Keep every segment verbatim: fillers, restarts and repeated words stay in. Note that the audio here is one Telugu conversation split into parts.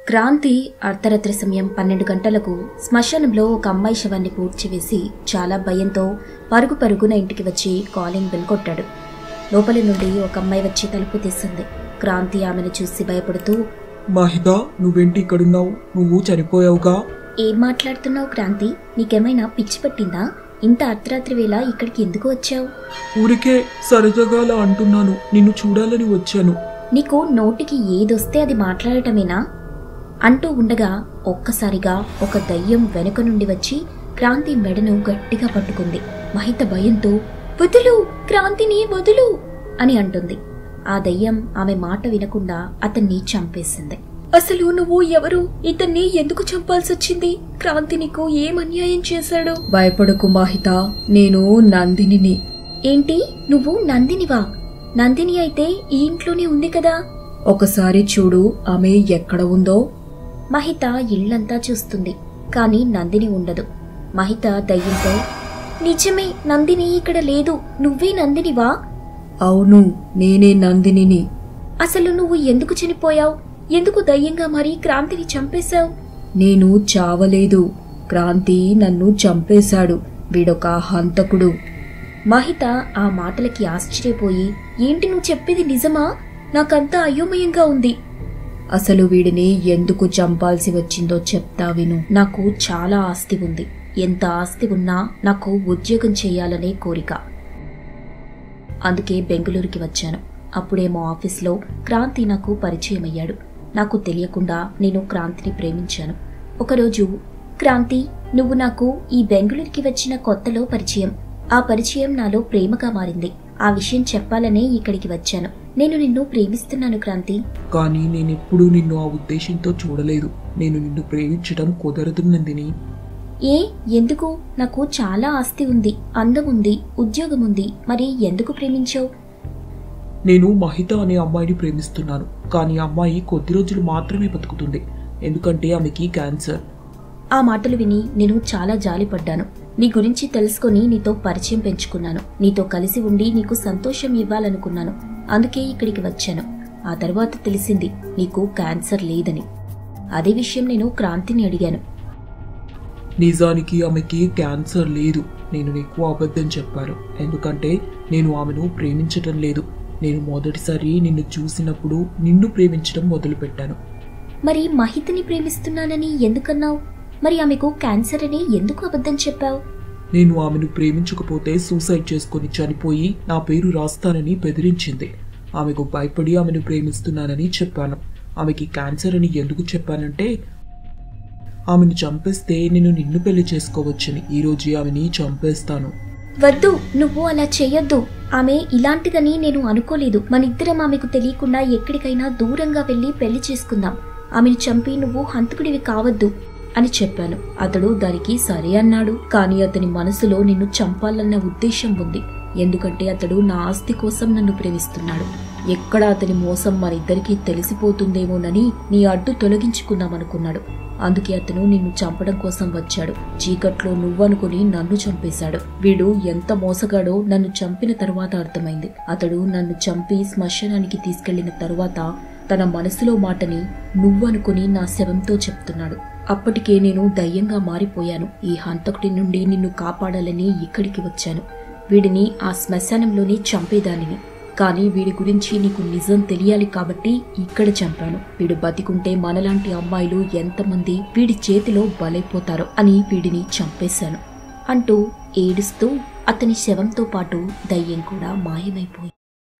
క్రాంతి అర్ధరాత్రి సమయం పన్నెండు గంటలకు శ్మశానంలో ఒక అమ్మాయి శవాన్ని పూడ్చివేసి చాలా భయంతో పరుగు పరుగున ఇంటికి వచ్చి కాలింగ్ బెల్ కొట్టాడు. లోపలి నుండి ఒక అమ్మాయి వచ్చి తలుపు తీసింది. క్రాంతి ఆమెను చూసి భయపడుతూ, మహిత, నువ్వేంటి ఇక్కడున్నావు? నువ్వు చనిపోయావుగా? ఏం మాట్లాడుతున్నావు క్రాంతి? నీకేమైనా పిచ్చి పట్టిందా? ఇంత అర్ధరాత్రి వేళ ఇక్కడికి ఎందుకు వచ్చావు? ఊరికే సరదాగా అలా అంటున్నాను. నిన్ను చూడాలని వచ్చాను. నీకు నోటికి ఏదొస్తే అది మాట్లాడటమేనా? అంటూ ఉండగా ఒక్కసారిగా ఒక దయ్యం వెనుక నుండి వచ్చి క్రాంతి మెడను గట్టిగా పట్టుకుంది. మహిత భయంతో, వదులు, క్రాంతిని వదులు అని అంటుంది. ఆ దయ్యం ఆమె మాట వినకుండా అతన్ని చంపేసింది. అసలు నువ్వు ఎవరు? ఇతన్ని ఎందుకు చంపాల్సొచ్చింది? క్రాంతి నీకు ఏం అన్యాయం చేశాడు? భయపడకు మహిత, నేను నందినిని. ఏంటి, నువ్వు నందినివా? నందిని అయితే ఈ ఇంట్లోనే ఉంది కదా. ఒకసారి చూడు, ఆమె ఎక్కడ ఉందో. మహిత ఇళ్లంతా చూస్తుంది, కాని నందిని ఉండదు. మహిత దయ్యంతో, నిజమే, నందిని ఇక్కడ లేదు. నువ్వే నందినివా? అవును, నేనే నందినిని. అసలు నువ్వు ఎందుకు చనిపోయావు? ఎందుకు దయ్యంగా మరి క్రాంతిని చంపేశావు? నేను చావలేదు, క్రాంతి నన్ను చంపేశాడు. వీడొక హంతకుడు. మహిత ఆ మాటలకి ఆశ్చర్యపోయి, ఏంటి నువ్వు చెప్పేది నిజమా? నాకంతా అయోమయంగా ఉంది. అసలు వీడిని ఎందుకు చంపాల్సి వచ్చిందో చెప్తా విను. నాకు చాలా ఆస్తి ఉంది. ఎంత ఆస్తి ఉన్నా నాకు ఉద్యోగం చేయాలనే కోరిక. అందుకే బెంగళూరుకి వచ్చాను. అప్పుడేమో ఆఫీస్లో క్రాంతి నాకు పరిచయం అయ్యాడు. నాకు తెలియకుండా నేను క్రాంతిని ప్రేమించాను. ఒకరోజు, క్రాంతి, నువ్వు నాకు ఈ బెంగళూరుకి వచ్చిన కొత్తలో పరిచయం. ఆ పరిచయం నాలో ప్రేమగా మారింది. ఆ విషయం చెప్పాలనే ఇక్కడికి వచ్చాను. నేను నిన్ను ప్రేమిస్తున్నాను క్రాంతి. కానీ నేనెప్పుడూ నిన్ను ఆ ఉద్దేశంతో చూడలేదు. నేను నిన్ను ప్రేమించడం కుదరదు నందిని. ఏ, ఎందుకు? నాకు చాలా ఆస్తి ఉంది, అందం ఉంది, ఉద్యోగం ఉంది. మరి ఎందుకు ప్రేమించావు? నేను మహిత అనే అమ్మాయిని ప్రేమిస్తున్నాను. కానీ ఆ అమ్మాయి కొద్ది రోజులు మాత్రమే బతుకుతుంది, ఎందుకంటే ఆమెకి క్యాన్సర్. ఆ మాటలు విని నేను చాలా జాలిపడ్డాను. నీ గురించి తెలుసుకుని నీతో పరిచయం పెంచుకున్నాను. నీతో కలిసి ఉండి నీకు సంతోషం ఇవ్వాలనుకున్నాను. అందుకే ఇక్కడికి వచ్చాను. ఆ తర్వాత తెలిసింది నీకు క్యాన్సర్ లేదని. అదే విషయం నేను క్రాంతిని అడిగాను. నిజానికి ఆమెకి క్యాన్సర్ లేదు. నేను నీకు అబద్ధం చెప్పాను, ఎందుకంటే నేను ఆమెను ప్రేమించటం లేదు. నేను మొదటిసారి నిన్ను చూసినప్పుడు నిన్ను ప్రేమించడం మొదలుపెట్టాను. మరి మహితని ప్రేమిస్తున్నానని ఎందుకన్నావు? మరి ఆమెకు క్యాన్సర్ అని ఎందుకు అబద్ధం చెప్పావు? నేను ఆమెను ప్రేమించకపోతే సూసైడ్ చేసుకుని చనిపోయి నా పేరు రాస్తానని బెదిరించింది. ఆమెకు భయపడి ఆమెను ప్రేమిస్తున్నానని చెప్పాను. ఆమెకి క్యాన్సర్ అని ఎందుకు చెప్పానంటే, ఆమెను చంపేస్తే నేను నిన్ను పెళ్లి చేసుకోవచ్చని. ఈ రోజు ఆమెని చంపేస్తాను. వద్దు, నువ్వు అలా చెయ్యొద్దు. ఆమె ఇలాంటిదని నేను అనుకోలేదు. మనిద్దరం ఆమెకు తెలియకుండా ఎక్కడికైనా దూరంగా వెళ్లి పెళ్లి చేసుకుందాం. ఆమెను చంపి నువ్వు హంతకుడివి కావద్దు అని చెప్పాను. అతడు దానికి సరే అన్నాడు. కానీ అతని మనసులో నిన్ను చంపాలన్న ఉద్దేశం ఉంది. ఎందుకంటే అతడు నా ఆస్తి కోసం నన్ను ప్రేమిస్తున్నాడు. ఎక్కడ అతని మోసం మనిద్దరికీ తెలిసిపోతుందేమోనని నీ అడ్డు తొలగించుకుందామనుకున్నాడు. అందుకే అతను నిన్ను చంపడం కోసం వచ్చాడు. చీకట్లో నువ్వనుకుని నన్ను చంపేశాడు. వీడు ఎంత మోసగాడో నన్ను చంపిన తరువాత అర్థమైంది. అతడు నన్ను చంపి శ్మశానానికి తీసుకెళ్లిన తరువాత తన మనసులో మాటని నువ్వనుకుని నా శవంతో చెప్తున్నాడు. అప్పటికే నేను దయ్యంగా మారిపోయాను. ఈ హంతకుడి నుండి నిన్ను కాపాడాలని ఇక్కడికి వచ్చాను. వీడిని ఆ శ్మశానంలోనే చంపేదానిని. కానీ వీడి గురించి నీకు నిజం తెలియాలి కాబట్టి ఇక్కడ చంపాను. వీడు బతికుంటే మనలాంటి అమ్మాయిలు ఎంతమంది వీడి చేతిలో బలైపోతారో అని వీడిని చంపేశాను అంటూ ఏడుస్తూ అతని శవంతో పాటు దయ్యం కూడా మాయమైపోయింది.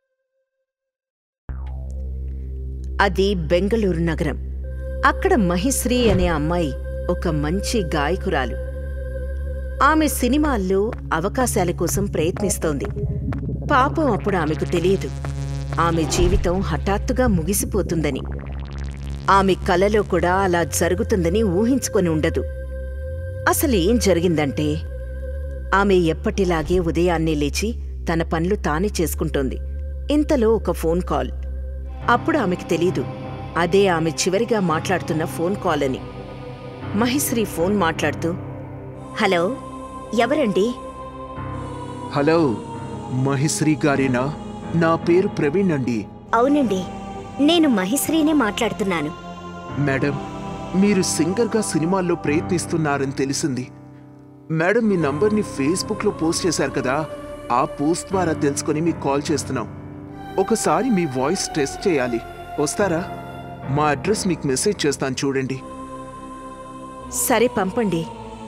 అది బెంగళూరు నగరం. అక్కడ మహిశ్రీ అనే అమ్మాయి ఒక మంచి గాయకురాలు. ఆమె సినిమాల్లో అవకాశాల కోసం ప్రయత్నిస్తోంది. పాపం అప్పుడు ఆమెకు తెలియదు ఆమె జీవితం హఠాత్తుగా ముగిసిపోతుందని. ఆమె కలలో కూడా అలా జరుగుతుందని ఊహించుకొని ఉండదు. అసలు ఏం జరిగిందంటే, ఆమె ఎప్పటిలాగే ఉదయాన్నే లేచి తన పనులు తానే చేసుకుంటోంది. ఇంతలో ఒక ఫోన్ కాల్. అప్పుడు ఆమెకు తెలీదు అదే ఆమె చివరిగా మాట్లాడుతున్న ఫోన్ కాల్ అని. మహిశ్రీ ఫోన్ మాట్లాడుతూ, హలో, ఎవరండి? హలో, మహిశ్రీ గారేనా? నా పేరు ప్రవీణ్ అండి. అవునండి, నేను మహిశ్రీనే మాట్లాడుతున్నాను. మేడం, మీరు సింగర్గా సినిమాల్లో ప్రయత్నిస్తున్నారని తెలిసింది. మేడం, మీ నంబర్ని ఫేస్బుక్లో పోస్ట్ చేశారు కదా, ఆ పోస్ట్ ద్వారా తెలుసుకొని మీకు కాల్ చేస్తున్నాం. ఒకసారి మీ వాయిస్ టెస్ట్ చేయాలి, వస్తారా? మా అడ్రస్ మీకు మెసేజ్ చేస్తాను, చూడండి. సరే పంపండి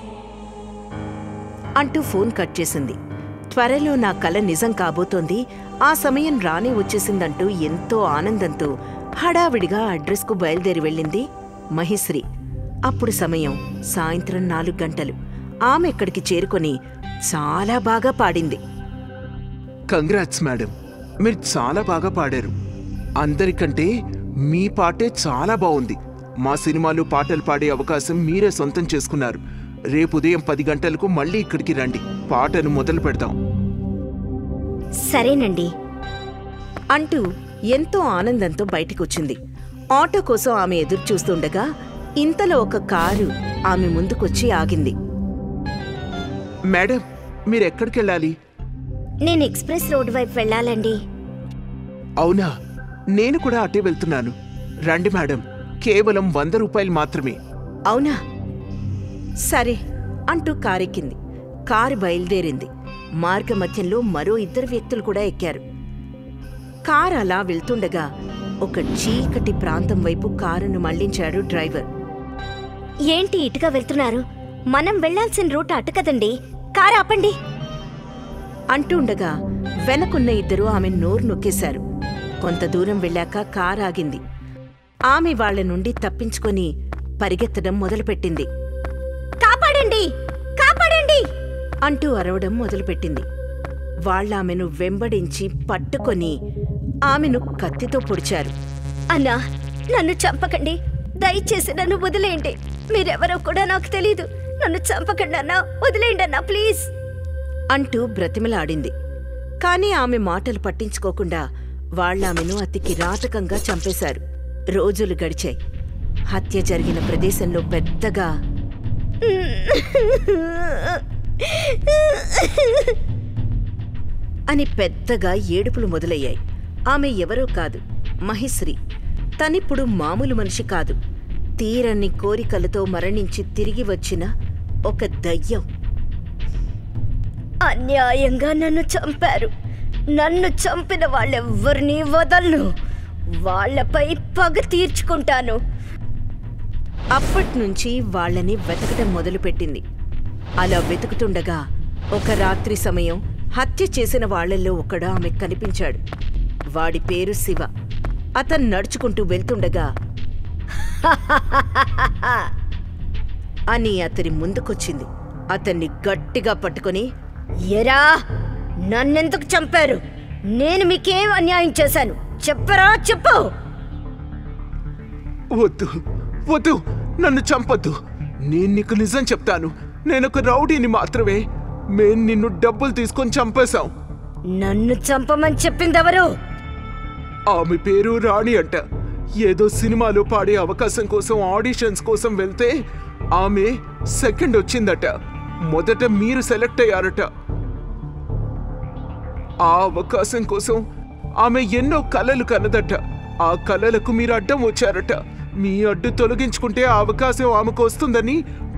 అంటూ ఫోన్ కట్ చేసింది. త్వరలో నా కల నిజం కాబోతోంది, ఆ సమయం రానే వచ్చేసిందంటూ ఎంతో ఆనందంతో హడావిడిగా అడ్రస్కు బయలుదేరి వెళ్ళింది మహిశ్రీ. అప్పుడు సమయం సాయంత్రం నాలుగు గంటలు. ఆమె ఇక్కడికి చేరుకొని చాలా బాగా పాడింది. కంగ్రాట్స్ మేడం, మీరు చాలా బాగా పాడారు. అందరికంటే మీ పాటే చాలా బాగుంది. మా సినిమాలో పాటలు పాడే అవకాశం మీరే సొంతం చేసుకున్నారు. రేపు ఉదయం పది గంటలకు మళ్ళీ ఇక్కడికి రండి, పాటను మొదలు పెడతాం. సరేనండి అంటూ ఎంతో ఆనందంతో బయటికొచ్చింది. ఆటో కోసం ఆమె ఎదురు చూస్తుండగా ఇంతలో ఒక కారు ఆమె ముందుకొచ్చి ఆగింది. మేడం, మీరెక్కడికెళ్ళాలి? నేను ఎక్స్ప్రెస్ రోడ్ వైపు వెళ్ళాలండి. అవునా, నేను కూడా అటే వెళ్తున్నాను. రండి మేడం, కేవలం వంద రూపాయలు మాత్రమే. అవునా, సరే అంటూ కారెక్కింది. కారు బయలుదేరింది. మార్గమధ్యంలో మరో ఇద్దరు వ్యక్తులు కూడా ఎక్కారు. కారు అలా వెళ్తుండగా ఒక చీకటి ప్రాంతం వైపు కారును మళ్లించాడు డ్రైవర్. ఏంటి ఇటుగా వెళ్తున్నారు? మనం వెళ్లాల్సిన రూట్ అటు కదండి, కారు ఆపండి అంటుండగా వెనకున్న ఇద్దరు ఆమె నోరు నొక్కేశారు. కొంత దూరం వెళ్ళాక కారు ఆగింది. ఆమె వాళ్ల నుండి తప్పించుకొని పరిగెత్తడం మొదలుపెట్టింది. కాపాడండి, కాపాడండి అంటూ అరవడం మొదలుపెట్టింది. వాళ్ళామెను వెంబడించి పట్టుకొని ఆమెను కత్తితో పొడిచారు. అన్నా, నన్ను చంపకండి, దయచేసి నన్ను వదిలేయండి. మీరెవరో కూడా నాకు తెలీదు, నన్ను చంపకండి అన్నా, వదిలేయండి అన్నా ప్లీజ్ అంటూ బ్రతిమలాడింది. కాని ఆమె మాటలు పట్టించుకోకుండా వాళ్ళామెను అతి కిరాతకంగా చంపేశారు. రోజులు గడిచాయి. హత్య జరిగిన ప్రదేశంలో పెద్దగా అని పెద్దగా ఏడుపులు మొదలయ్యాయి. ఆమె ఎవరో కాదు, మహిశ్రీ. తనిప్పుడు మామూలు మనిషి కాదు, తీరని కోరికలతో మరణించి తిరిగి వచ్చిన ఒక దయ్యం. అన్యాయంగా నన్ను చంపారు. నన్ను చంపిన వాళ్ళెవ్వరినీ వదలను. వాళ్లపై పగ తీర్చుకుంటాను. అప్పట్నుంచి వాళ్లని వెతకటం మొదలుపెట్టింది. అలా వెతుకుతుండగా ఒక రాత్రి సమయం హత్య చేసిన వాళ్లల్లో ఒకడు ఆమె కనిపించాడు. వాడి పేరు శివ. అతను నడుచుకుంటూ వెళ్తుండగా అని అతని ముందుకొచ్చింది. అతన్ని గట్టిగా పట్టుకొని, ఎరా, నన్నెందుకు చంపారు? నేను మీకేం అన్యాయం చేశాను? చెప్పరా, చెప్పు. వద్దు వద్దు, నన్ను చంపొద్దు. నేను నీకు నిజం చెప్తాను. నేనొక రౌడీని మాత్రమే. మేం నిన్ను డబ్బులు తీసుకొని చంపేశాం. నన్ను చంపమని చెప్పిందెవరు? ఆమె పేరు రాణి అంట. ఏదో సినిమాలో పాడే అవకాశం కోసం ఆడిషన్స్ కోసం వెళ్తే ఆమె సెకండ్ వచ్చిందట. మొదట మీరు సెలెక్ట్ అయ్యారట. ఆ అవకాశం కోసం ఆమె ఎన్నో కలలు కన్నదట. ఆ కలలకు మీరు అడ్డం వచ్చారట. మీ అడ్డు తొలగించుకుంటే ఆ అవకాశం ఆమెకు వస్తుందని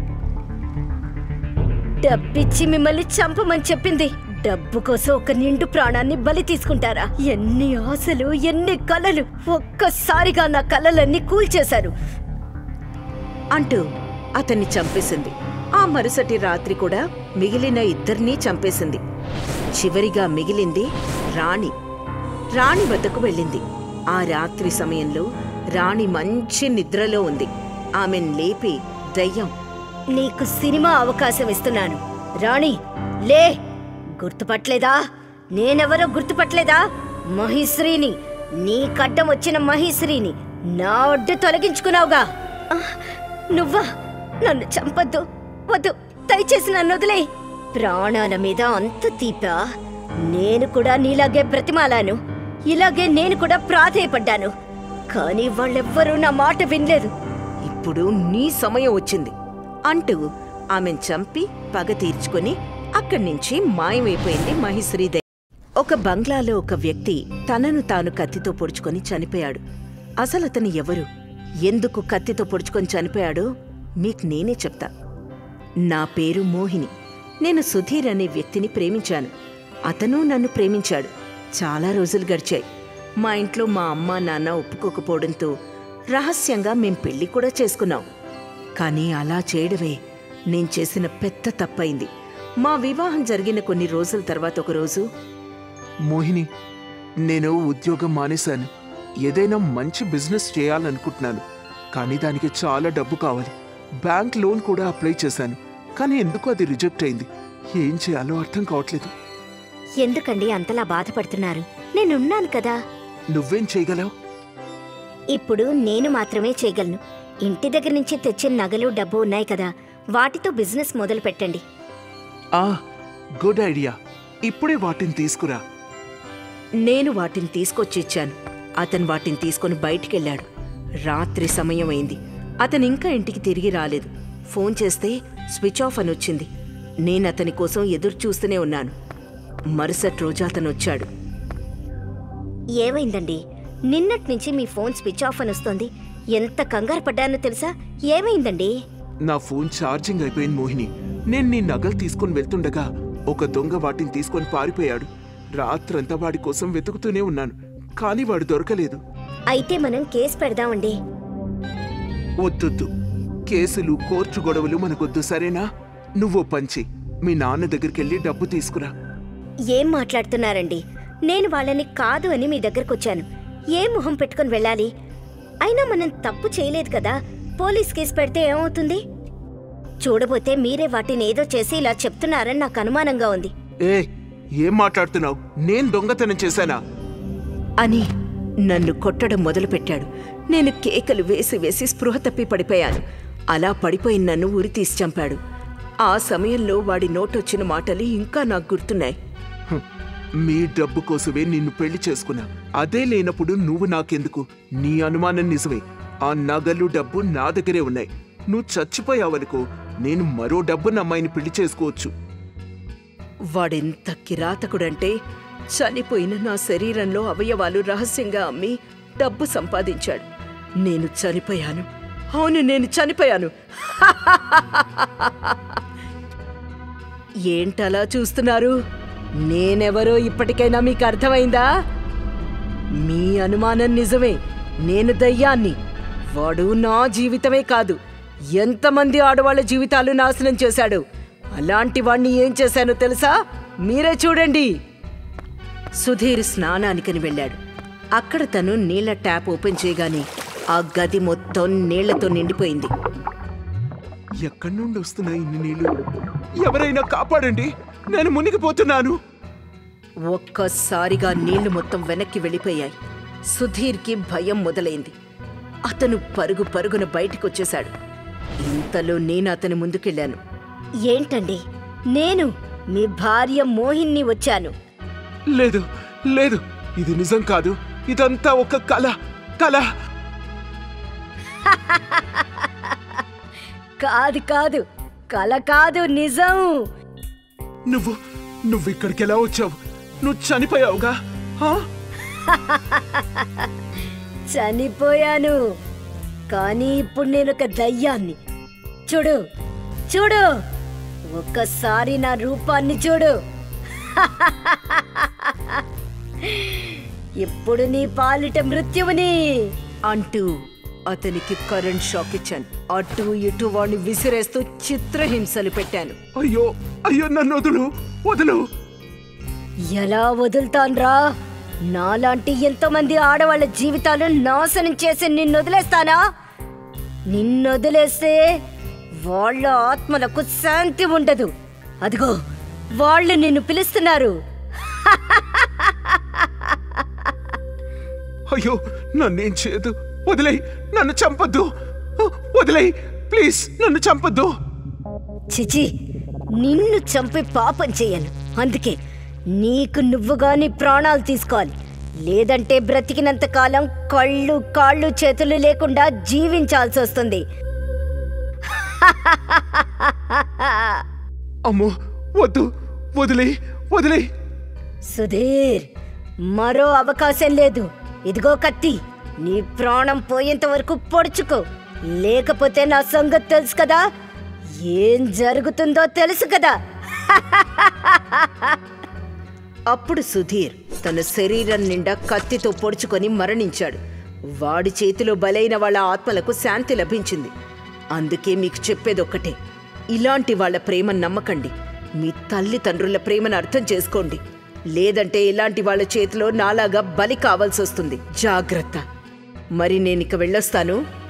డబ్బిచ్చి మిమ్మల్ని చంపమని చెప్పింది. డబ్బు కోసం ఒక నిండు ప్రాణాన్ని బలి తీసుకుంటారా? ఎన్ని ఆశలు, ఎన్ని కలలు! ఒక్కసారిగా నా కలలన్నీ కూల్చేశారు అంటూ అతన్ని చంపేసింది. ఆ మరుసటి రాత్రి కూడా మిగిలిన ఇద్దరినీ చంపేసింది. చివరిగా మిగిలింది రాణి. రాణి వద్దకు వెళ్ళింది. ఆ రాత్రి సమయంలో రాణి మంచి నిద్రలో ఉంది. ఆమెను లేపి దయ్యం, నీకు సినిమా అవకాశం ఇస్తున్నాను. రాణి, లే. గుర్తుపట్లేదా? నేనెవరో గుర్తుపట్లేదా? మహిశ్రీని, నీ కడ్డం వచ్చిన మహిశ్రీని. నా ఒడ్డు తొలగించుకున్నావుగా. నువ్వా? నన్ను చంపొద్దు, వద్దు, దయచేసి నన్ను వదిలే. ప్రాణాల మీద అంత తీపా? నేను కూడా నీలాగే బ్రతిమాలాను. ఇలాగే నేను కూడా ప్రాధేయపడ్డాను. కానీ వాళ్ళెవ్వరూ నా మాట వినలేదు. ఇప్పుడు నీ సమయం వచ్చింది అంటూ ఆమెను చంపి పగ తీర్చుకొని అక్కడి నుంచి మాయమైపోయింది మహిశ్రీ దయ్యం. ఒక బంగ్లాలో ఒక వ్యక్తి తనను తాను కత్తితో పొడుచుకొని చనిపోయాడు. అసలతను ఎవరు? ఎందుకు కత్తితో పొడుచుకొని చనిపోయాడో మీకు నేనే చెప్తా. నా పేరు మోహిని. నేను సుధీర్ అనే వ్యక్తిని ప్రేమించాను. అతను నన్ను ప్రేమించాడు. చాలా రోజులు గడిచాయి. మా ఇంట్లో మా అమ్మ నాన్న ఒప్పుకోకపోవడంతో రహస్యంగా మేం పెళ్లి కూడా చేసుకున్నాం. కానీ అలా చేయడమే నేను చేసిన పెద్ద తప్పైంది. మా వివాహం జరిగిన కొన్ని రోజుల తర్వాత ఒకరోజు, మోహిని, నేను ఉద్యోగం మానేశాను. ఏదైనా మంచి బిజినెస్ చేయాలనుకుంటున్నాను. కానీ దానికి చాలా డబ్బు కావాలి. బ్యాంక్ లోన్ కూడా అప్లై చేశాను. కానీ ఎందుకు అది రిజెక్ట్ అయింది. ఏం చేయాలో అర్థం కావట్లేదు. ఎందుకండి అంతలా బాధపడుతున్నారు? నేనున్నాను కదా. నువ్వేం చేయగలవు? ఇప్పుడు నేను మాత్రమే చేయగలను. ఇంటి దగ్గర నుంచి తెచ్చిన నగలు డబ్బు ఉన్నాయి కదా, వాటితో బిజినెస్ మొదలు పెట్టండి. ఆ గుడ్ ఐడియా. ఇప్పుడే వాటిని తీసుకురా. నేను వాటిని తీసుకొచ్చిచ్చాను. అతను వాటిని తీసుకొని బయటికెళ్ళాడు. రాత్రి సమయం అయింది. అతను ఇంకా ఇంటికి తిరిగి రాలేదు. ఫోన్ చేస్తే స్విచ్ ఆఫ్ అని వచ్చింది. నేను అతని కోసం ఎదురు చూస్తూనే ఉన్నాను. మరుసటి రోజు అతను వచ్చాడు. ఏమైందండి? నిన్నటి నుంచి మీ ఫోన్ స్విచ్ ఆఫ్ అని వస్తుంది. ఎంత కంగారు పడ్డానో తెలుసా? ఏమైందండి? నా ఫోన్ ఛార్జింగ్ అయిపోయింది మోహిని. నేను నీ నగలు తీసుకొని వెళ్తుండగా ఒక దొంగ వాటిని తీసుకొని పారిపోయాడు. రాత్రంతా వాడి కోసం వెతుకుతూనే ఉన్నాను, కానీ వాడు దొరకలేదు. అయితే మనం కేసు పెడదామండి. వద్దొద్దు. కేసులు, కోర్టు గొడవలు మనకొద్దు, సరేనా? నువ్వో పంచి మీ నాన్న దగ్గరికెళ్ళి డబ్బు తీసుకురా. ఏం మాట్లాడుతున్నారండి? నేను వాళ్ళని కాదు అని మీ దగ్గరకొచ్చాను. ఏం మొహం పెట్టుకుని వెళ్ళాలి? అయినా మనం తప్పు చేయలేదు కదా. పోలీస్ కేసు పెడితే ఏమవుతుంది? చూడబోతే మీరే వాటిని ఏదో చేసి ఇలా చెప్తున్నారని నాకు అనుమానంగా ఉంది. ఏ ఏం మాట్లాడుతున్నావు? నేను దొంగతనం చేశానా అని నన్ను కొట్టడం మొదలుపెట్టాడు. నేను కేకలు వేసి వేసి స్పృహ తప్పి పడిపోయాను. అలా పడిపోయి నన్ను ఉరి తీసి చంపాడు. ఆ సమయంలో వాడి నోటొచ్చిన మాటలు ఇంకా నాకు గుర్తున్నాయి. హ్, మీ డబ్బు కోసమే నిన్ను పెళ్లి చేసుకున్నా. అదే లేనప్పుడు నువ్వు నాకెందుకు? నీ అనుమానం నిజమే. ఆ నగలు, డబ్బు నా దగ్గరే ఉన్నాయి. నువ్వు చచ్చిపోయావనుకో, నేను మరో డబ్బున్న అమ్మాయిని పెళ్లి చేసుకోవచ్చు. వాడెంత కిరాతకుడంటే చనిపోయిన నా శరీరంలో అవయవాలు రహస్యంగా అమ్మి డబ్బు సంపాదించాడు. నేను చనిపోయాను. అవును, నేను చనిపోయాను. ఏంటలా చూస్తున్నారు? నేనెవరో ఇప్పటికైనా మీకు అర్థమైందా? మీ అనుమానం నిజమే. నేను దయ్యాన్ని. వాడు నా జీవితమే కాదు, ఎంతమంది ఆడవాళ్ల జీవితాలు నాశనం చేశాడు. అలాంటి వాణ్ణి ఏం చేశానో తెలుసా? మీరే చూడండి. సుధీర్ స్నానానికని వెళ్ళాడు. అక్కడ తను నీళ్ల ట్యాప్ ఓపెన్ చేయగానే ఆ గది మొత్తం నీళ్లతో నిండిపోయింది. ఎక్కడి నుండి వస్తున్నాయి ఇన్ని నీళ్లు? ఎవరైనా కాపాడండి, నేను మునిగిపోతున్నాను. ఒక్కసారిగా నీళ్లు మొత్తం వెనక్కి వెళ్ళిపోయాయి. సుధీర్కి భయం మొదలైంది. అతను పరుగు పరుగున బయటికొచ్చేశాడు. ఇంతలో నేను అతని ముందుకెళ్ళాను. ఏంటండి? నేను మీ భార్య మోహిన్ని వచ్చాను. లేదు లేదు, ఇది నిజం కాదు. ఇదంతా ఒక కళ కళ కాదు కాదు, కల కాదు, నిజం. నువ్వు నువ్వు ఇక్కడికి ఎలా వచ్చావు? నువ్వు చనిపోయావుగా? హా? చనిపోయాను, కానీ ఇప్పుడు నేనొక దయ్యాన్ని. చూడు చూడు, ఒక్కసారి నా రూపాన్ని చూడు. ఇప్పుడు నీ పాలిట మృత్యువుని అంటూ అతనికి కరెంట్ షాక్ ఇచ్చాను. అటు ఇటు వాడిని విసిరేస్తూ చిత్రహింసలు పెట్టాను. అయ్యో అయ్యో, నన్ను వదులు వదులు. ఎలా వదులుతాన్రా? నాలాంటి ఎంతో మంది ఆడవాళ్ళ జీవితాలు నాశనం చేసి నిన్ను వదిలేస్తానా? నిన్నొదిలేస్తే వాళ్ళ ఆత్మలకు శాంతి ఉండదు. అదిగో వాళ్ళు నిన్ను పిలుస్తున్నారు. అయ్యో, నన్నేం చేయదు. వదిలేయ్, నన్ను చంపొద్దు. వదిలేయ్ ప్లీజ్, నన్ను చంపొద్దు. చిచి, నిన్ను చంపి పాపం చెయ్యను. అందుకే నీకు నువ్వుగా నీ ప్రాణాలు తీసుకోవాలి. లేదంటే బ్రతికినంత కాలం కళ్ళు, కాళ్ళు, చేతులు లేకుండా జీవించాల్సి వస్తుంది. అమ్మో, వద్దు, వదిలేయ్ వదిలేయ్. సుధీర్, మరో అవకాశం లేదు. ఇదిగో కత్తి, నీ ప్రాణం పోయేంత వరకు పొడుచుకో, లేకపోతే నా సంగతి తెలుసు కదా, ఏం జరుగుతుందో తెలుసు కదా. అప్పుడు సుధీర్ తన శరీరం నిండా కత్తితో పొడుచుకొని మరణించాడు. వాడి చేతిలో బలైన వాళ్ళ ఆత్మలకు శాంతి లభించింది. అందుకే మీకు చెప్పేదొక్కటే, ఇలాంటి వాళ్ళ ప్రేమను నమ్మకండి. మీ తల్లిదండ్రుల ప్రేమను అర్థం చేసుకోండి, లేదంటే ఇలాంటి వాళ్ళ చేతిలో నాలాగా బలి కావాల్సి వస్తుంది. జాగ్రత్త. మరి నేనిక వెళ్ళొస్తాను.